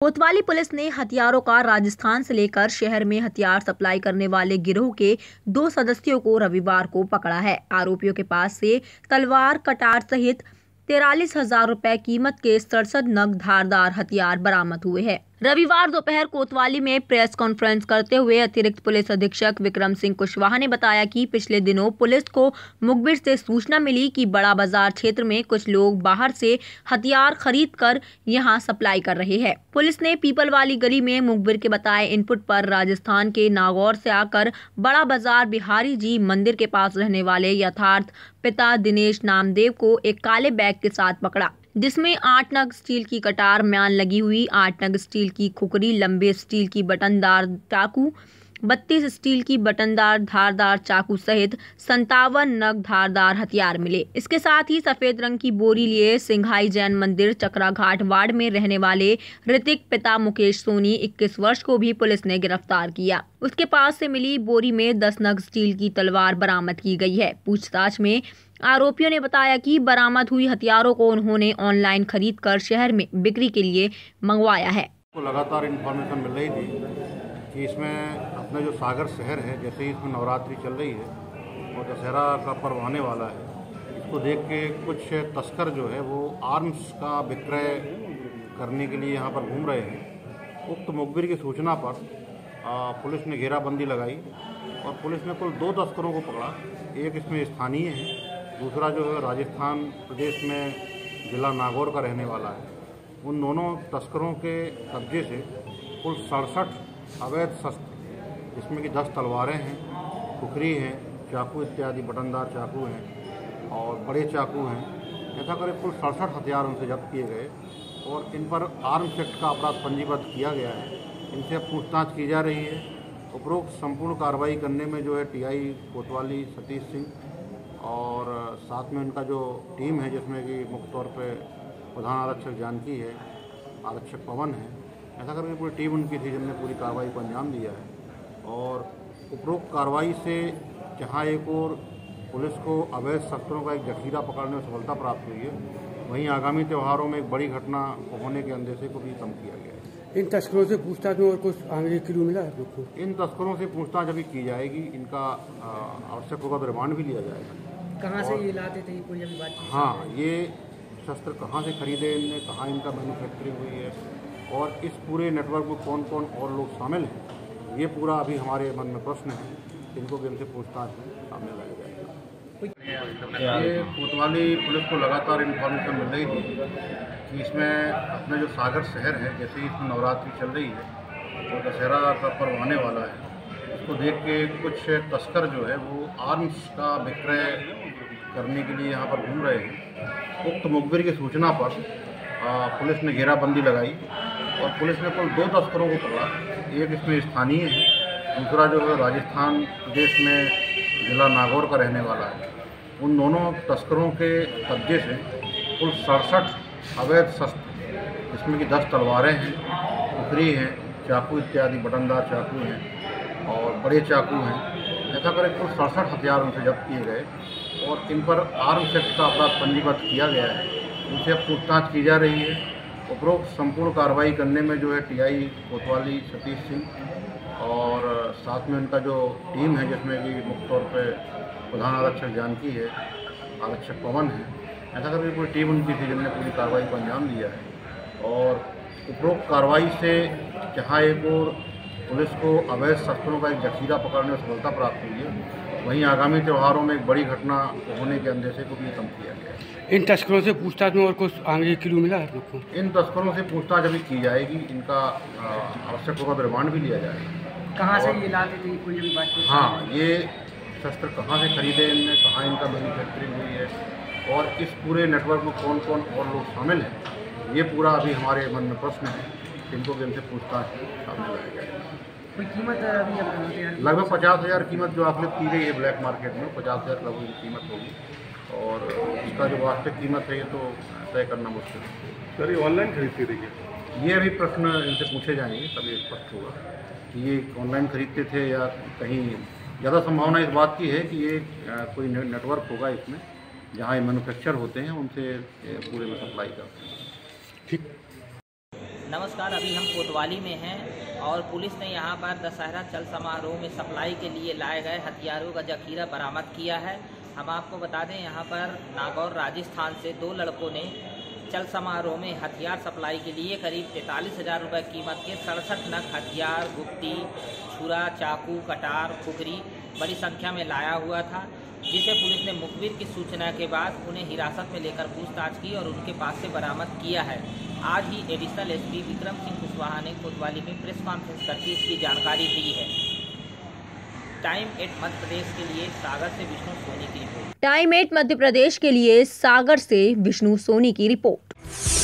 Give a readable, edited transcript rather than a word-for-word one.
कोतवाली पुलिस ने हथियारों का राजस्थान से लेकर शहर में हथियार सप्लाई करने वाले गिरोह के 2 सदस्यों को रविवार को पकड़ा है। आरोपियों के पास से तलवार, कटार सहित 43,000 रुपए कीमत के 67 नग धारदार हथियार बरामद हुए हैं। रविवार दोपहर कोतवाली में प्रेस कॉन्फ्रेंस करते हुए अतिरिक्त पुलिस अधीक्षक विक्रम सिंह कुशवाहा ने बताया कि पिछले दिनों पुलिस को मुखबिर से सूचना मिली कि बड़ा बाजार क्षेत्र में कुछ लोग बाहर से हथियार खरीद कर यहां सप्लाई कर रहे हैं। पुलिस ने पीपल वाली गली में मुखबिर के बताए इनपुट पर राजस्थान के नागौर से आकर बड़ा बाजार बिहारी जी मंदिर के पास रहने वाले यथार्थ पिता दिनेश नामदेव को एक काले बैग के साथ पकड़ा, जिसमें 8 नग स्टील की कटार, म्यान लगी हुई 8 नग स्टील की खुकरी, लंबे स्टील की बटनदार चाकू, 32 स्टील की बटनदार धारदार चाकू सहित 57 नग धारदार हथियार मिले। इसके साथ ही सफेद रंग की बोरी लिए सिंघाई जैन मंदिर चकरा घाट वार्ड में रहने वाले ऋतिक पिता मुकेश सोनी 21 वर्ष को भी पुलिस ने गिरफ्तार किया। उसके पास से मिली बोरी में 10 नग स्टील की तलवार बरामद की गई है। पूछताछ में आरोपियों ने बताया कि बरामद हुई हथियारों को उन्होंने ऑनलाइन खरीद कर शहर में बिक्री के लिए मंगवाया है। लगातार इन्फॉर्मेशन मिल रही थी कि इसमें अपना जो सागर शहर है, जैसे ही इसमें नवरात्रि चल रही है और दशहरा का पर्व आने वाला है, इसको देख के कुछ तस्कर जो है वो आर्म्स का विक्रय करने के लिए यहाँ पर घूम रहे हैं। उक्त मुखबिर की सूचना पर पुलिस ने घेराबंदी लगाई और पुलिस ने कुल 2 तस्करों को पकड़ा। एक इसमें स्थानीय है, दूसरा जो है राजस्थान प्रदेश में जिला नागौर का रहने वाला है। उन दोनों तस्करों के कब्जे से कुल 67 अवैध शस्त्र, जिसमें कि 10 तलवारें हैं, खुखरी हैं, चाकू इत्यादि बटनदार चाकू हैं और बड़े चाकू हैं। ऐसा करीब कुल 67 हथियार उनसे जब्त किए गए और इन पर आर्म्स एक्ट का अपराध पंजीबद्ध किया गया है। इनसे अब पूछताछ की जा रही है। उपरोक्त संपूर्ण कार्रवाई करने में जो है टीआई कोतवाली सतीश सिंह और साथ में उनका जो टीम है, जिसमें कि मुख्य तौर पर प्रधान आरक्षक जानकी है, आरक्षक पवन है, ऐसा करके पूरी टीम उनकी थी जिनने पूरी कार्रवाई को अंजाम दिया है। और उपरोक्त कार्रवाई से जहां एक और पुलिस को अवैध शस्त्रों का एक जखीरा पकड़ने में सफलता प्राप्त हुई है, वहीं आगामी त्योहारों में एक बड़ी घटना होने के अंदेशे को भी कम किया गया है। इन तस्करों से पूछताछ में और कुछ आगे क्लू मिला है? इन तस्करों से पूछताछ अभी की जाएगी। इनका आवश्यक होगा तो रिमांड भी लिया जाएगा। कहाँ से ये लाते थे कोई अभी बात? हाँ, ये शस्त्र कहाँ से खरीदे इनने, कहाँ इनका मैन्युफैक्चरिंग हुई है और इस पूरे नेटवर्क में कौन कौन और लोग शामिल हैं, ये पूरा अभी हमारे मन में प्रश्न है। इनको भी हमसे पूछताछ सामने लाया जाएगा। ये कोतवाली पुलिस को लगातार इन्फॉर्मेशन मिल रही थी कि इसमें अपना जो सागर शहर है, जैसे ही इसमें नवरात्रि चल रही है और दशहरा का पर्व आने वाला है, उसको देख के कुछ तस्कर जो है वो आर्म्स का विक्रय करने के लिए यहाँ पर घूम रहे हैं। उक्त मुखबिर की सूचना पर पुलिस ने घेराबंदी लगाई और पुलिस ने कुल 2 तस्करों को पकड़ा। एक इसमें स्थानीय है, दूसरा जो है राजस्थान प्रदेश में जिला नागौर का रहने वाला है। उन दोनों तस्करों के कब्जे से कुल 67 अवैध शस्त्र, जिसमें कि 10 तलवारें हैं, खुखरी हैं, चाकू इत्यादि बटनदार चाकू हैं और बड़े चाकू हैं। ऐसा करीब कुल 67 हथियार उनसे जब्त किए गए और इन पर आर्म्स एक्ट का अपराध पंजीबद्ध किया गया है। इनसे अब पूछताछ की जा रही है। उपरोक्त संपूर्ण कार्रवाई करने में जो है टीआई कोतवाली सतीश सिंह और साथ में उनका जो टीम है, जिसमें कि मुख्य तौर पर प्रधान आरक्षक जानकी है, आरक्षक पवन है, ऐसा करके पूरी टीम उनकी थी जिनने पूरी कार्रवाई को अंजाम दिया है। और उपरोक्त कार्रवाई से जहां एक और पुलिस को अवैध शस्त्रों का एक जखीरा पकड़ने में सफलता प्राप्त हुई है, वहीं आगामी त्योहारों में एक बड़ी घटना होने के अंदेशे को भी कम किया गया है। इन तस्करों से पूछताछ में और कुछ आगे क्लू मिला है? इन तस्करों से पूछताछ अभी की जाएगी। इनका आवश्यक होगा तो रिमांड भी लिया जाएगा। कहाँ से ये लाते थे कोई अभी बात? हाँ, ये शस्त्र कहाँ से खरीदे इनने, कहाँ इनका मैन्युफैक्चरिंग हुई है और इस पूरे नेटवर्क में कौन कौन और लोग शामिल हैं, ये पूरा अभी हमारे मन में प्रश्न है। इनको भी हमसे पूछताछ सामने लाया जाएगा। कोई कीमत अभी लगभग 50,000 कीमत जो आकलित की गई है ब्लैक मार्केट में, 50,000 लगभग की कीमत होगी और इसका जो वास्तविक कीमत है ये तो तय करना मुश्किल है। सर, ये ऑनलाइन खरीदते थे? ये अभी प्रश्न इनसे पूछे जाएंगे, तभी स्पष्ट होगा कि ये ऑनलाइन खरीदते थे या कहीं। ज़्यादा संभावना इस बात की है कि ये कोई नेटवर्क होगा इसमें, जहाँ ये मैन्युफैक्चर होते हैं उनसे पूरे में सप्लाई करते हैं। ठीक। नमस्कार, अभी हम कोतवाली में हैं और पुलिस ने यहाँ पर दशहरा चल समारोह में सप्लाई के लिए लाए गए हथियारों का जखीरा बरामद किया है। हम आपको बता दें, यहाँ पर नागौर राजस्थान से 2 लड़कों ने चल समारोह में हथियार सप्लाई के लिए करीब 43,000 रुपये कीमत के 67 नग हथियार, गुप्ती, छुरा, चाकू, कटार, खुखरी बड़ी संख्या में लाया हुआ था, जिसे पुलिस ने मुखबिर की सूचना के बाद उन्हें हिरासत में लेकर पूछताछ की और उनके पास से बरामद किया है। आज ही एडिशनल एसपी विक्रम सिंह कुशवाहा ने कोतवाली में प्रेस कॉन्फ्रेंस करके इसकी जानकारी दी है। टाइम 8 मध्य प्रदेश के लिए सागर से विष्णु सोनी की रिपोर्ट। टाइम 8 मध्य प्रदेश के लिए सागर से विष्णु सोनी की रिपोर्ट।